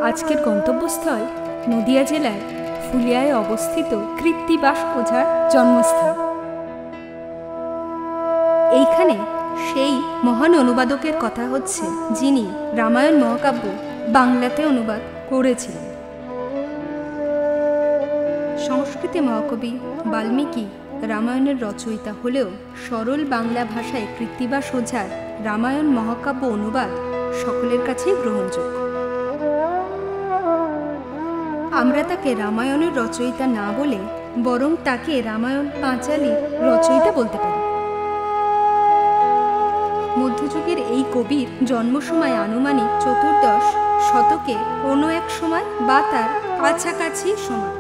আজকের গন্তব্যস্থল নদিয়া জেলার ফুলিয়ায় অবস্থিত কৃত্তিবাস ওঝার জন্মস্থান। এইখানে সেই মহান অনুবাদকের কথা হচ্ছে যিনি রামায়ণ মহাকাব্য বাংলাতে অনুবাদ করেছিলেন। সংস্কৃতে মহাকবি বাল্মীকি রামায়ণের রচয়িতা হলেও সরল বাংলা ভাষায় কৃত্তিবাস ওঝার রামায়ণ মহাকাব্য অনুবাদ সকলের কাছেই গ্রহণযোগ্য। আমরা তাকে রামায়ণের রচয়িতা না বলে বরং তাকে রামায়ণ পাঁচালীর রচয়িতা বলতে পারি। মধ্যযুগের এই কবির জন্ম সময় আনুমানিক 14দশ শতকে কোনো এক সময় বা তার কাছাকাছি সময়।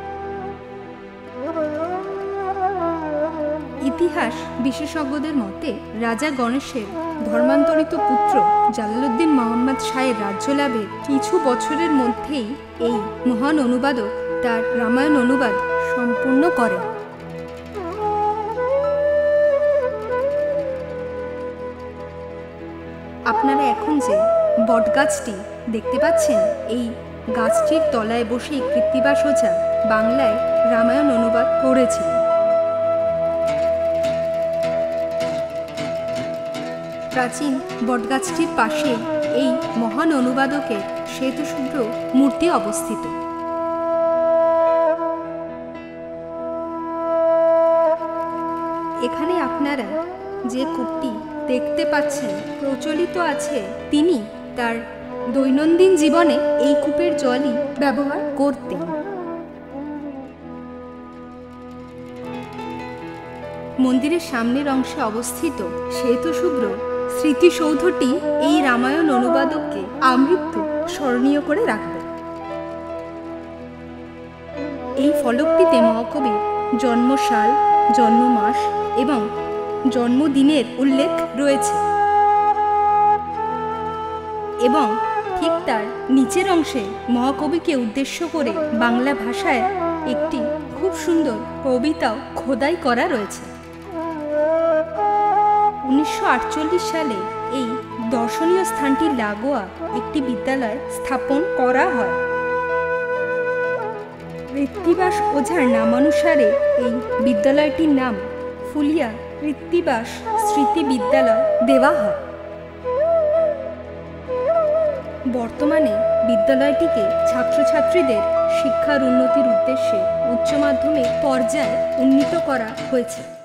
ইতিহাস বিশেষজ্ঞদের মতে রাজা গণেশের ধর্মান্তরিত পুত্র জালালউদ্দিন মোহাম্মদ শাহের রাজ্য লাভের কিছু বছরের মধ্যেই এই মহান অনুবাদক তার রামায়ণ অনুবাদ সম্পূর্ণ করেন। আপনারা এখন যে বটগাছটি দেখতে পাচ্ছেন, এই গাছটির তলায় বসেই কৃত্তিবাস ওঝা বাংলায় রামায়ণ অনুবাদ করেছিলেন। প্রাচীন বটগাছটির পাশে এই মহান অনুবাদকের শ্বেতশুভ্র মূর্তি অবস্থিত। এখানে আপনারা যে কূপটি দেখতে পাচ্ছেন প্রচলিত আছে, তিনি তার দৈনন্দিন জীবনে এই কূপের জলই ব্যবহার করতেন। মন্দিরের সামনের অংশে অবস্থিত শ্বেতশুভ্র স্মৃতিসৌধটি এই রামায়ণ অনুবাদককে আমৃত্যু স্মরণীয় করে রাখবে। এই ফলকটিতে মহাকবির জন্মসাল, জন্মমাস এবং জন্মদিনের উল্লেখ রয়েছে এবং ঠিক তার নিচের অংশে মহাকবিকে উদ্দেশ্য করে বাংলা ভাষায় একটি খুব সুন্দর কবিতাও খোদাই করা রয়েছে। 1948 সালে এই দর্শনীয় স্থানটির লাগোয়া একটি বিদ্যালয় স্থাপন করা হয়। কৃত্তিবাস ওঝার নামানুসারে এই বিদ্যালয়টির নাম ফুলিয়া কৃত্তিবাস স্মৃতি বিদ্যালয় দেওয়া হয়। বর্তমানে বিদ্যালয়টিকে ছাত্রছাত্রীদের শিক্ষার উন্নতির উদ্দেশ্যে উচ্চ মাধ্যমিক পর্যায়ে উন্নীত করা হয়েছে।